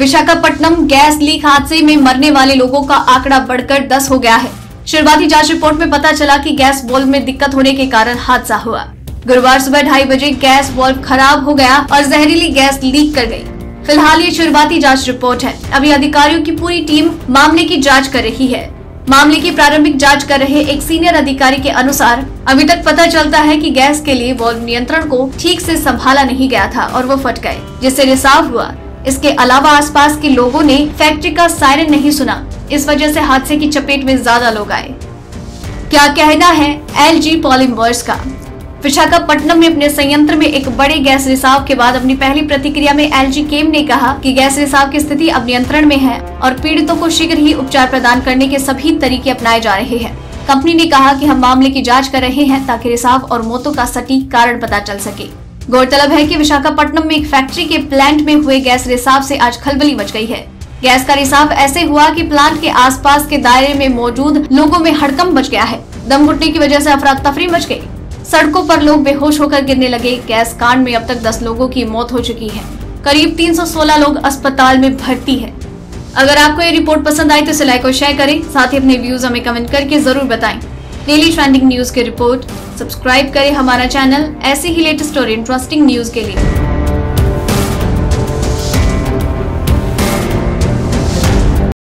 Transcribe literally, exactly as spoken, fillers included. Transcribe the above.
Visakhapatnam gas leak हादसे में मरने वाले लोगों का आंकड़ा बढ़कर दस हो गया है। शुरुआती जांच रिपोर्ट में पता चला कि गैस वाल्व में दिक्कत होने के कारण हादसा हुआ। गुरुवार सुबह ढाई बजे गैस वाल्व खराब हो गया और जहरीली गैस लीक कर गई। फिलहाल ये शुरुआती जांच रिपोर्ट है। अभी अधिकारियों की पूरी टीम मामले की जांच कर रही है। मामले की प्रारंभिक जांच कर रहे एक सीनियर अधिकारी के अनुसार अभी तक पता चलता है कि गैस के लिए वाल्व नियंत्रण को ठीक से संभाला नहीं गया था और वो फट गए, जिससे रिसाव हुआ। इसके अलावा आसपास के लोगों ने फैक्ट्री का सायरन नहीं सुना। इस वजह से हादसे की चपेट में ज्यादा लोग आए। क्या कहना है एलजी पॉलीमर्स का? विशाखापट्टनम में अपने संयंत्र में एक बड़े गैस रिसाव के बाद अपनी पहली प्रतिक्रिया में एलजी केम ने कहा कि गैस रिसाव की स्थिति अब नियंत्रण में है और पीड़ितों को शीघ्र ही उपचार प्रदान करने के सभी तरीके अपनाए जा रहे हैं। कंपनी ने कहा कि हम मामले की जांच कर रहे हैं ताकि रिसाव और मौतों का सटीक कारण पता चल सके। गौरतलब है कि विशाखापट्टनम में एक फैक्ट्री के प्लांट में हुए गैस रिसाव से आज खलबली मच गई है। गैस का रिसाव ऐसे हुआ कि प्लांट के आसपास के दायरे में मौजूद लोगों में हड़कंप मच गया है। दम घुटने की वजह से अफरा तफरी मच गई। सड़कों पर लोग बेहोश होकर गिरने लगे। गैस कांड में अब तक दस लोगों की मौत हो चुकी है। करीब तीन सौ सोलह लोग अस्पताल में भर्ती है। अगर आपको ये रिपोर्ट पसंद आई तो इसे लाइक और शेयर करें। साथ ही अपने व्यूज हमें कमेंट करके जरूर बताएं। डेली ट्रेंडिंग न्यूज की रिपोर्ट सब्सक्राइब करें हमारा चैनल ऐसे ही लेटेस्ट और इंटरेस्टिंग न्यूज के लिए।